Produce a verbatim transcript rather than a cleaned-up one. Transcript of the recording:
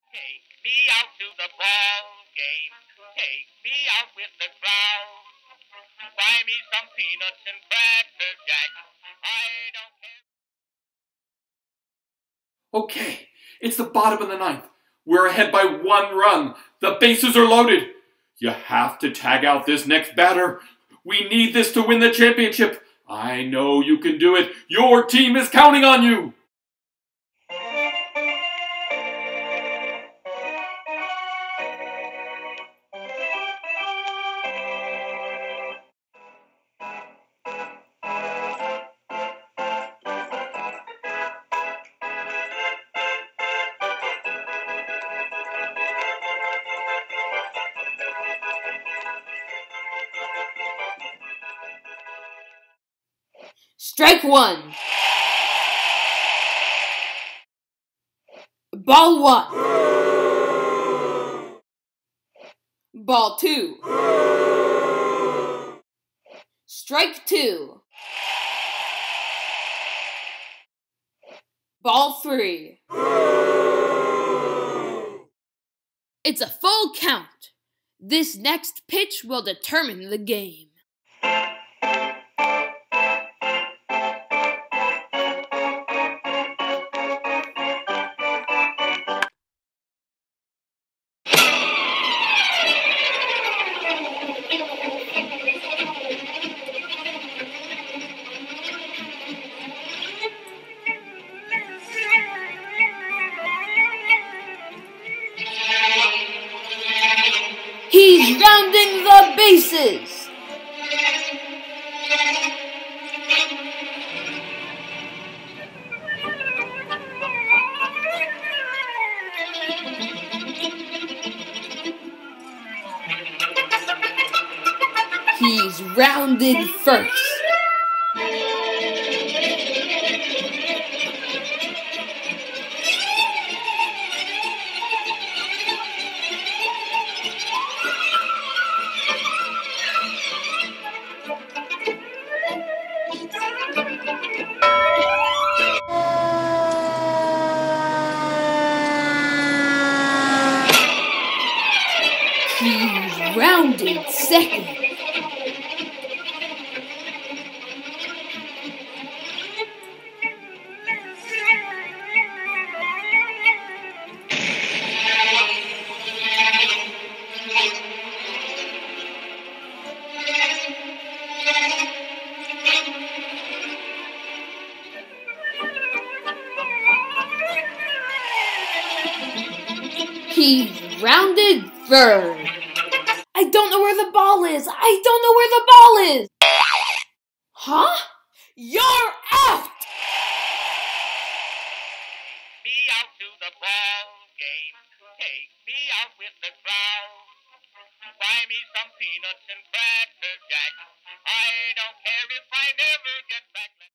Take me out to the ball game. Take me out with the crowd. Buy me some peanuts and cracker jack. I don't care. Okay, it's the bottom of the ninth. We're ahead by one run. The bases are loaded. You have to tag out this next batter. We need this to win the championship. I know you can do it. Your team is counting on you. Strike one. Ball one. Ball two. Strike two. Ball three. It's a full count. This next pitch will determine the game. He's rounding the bases. He's rounded first. He's rounded second. He's rounded third. I don't know where the ball is. I don't know where the ball is. Huh? You're out! Me out to the ball game. Take me out with the crowd. Buy me some peanuts and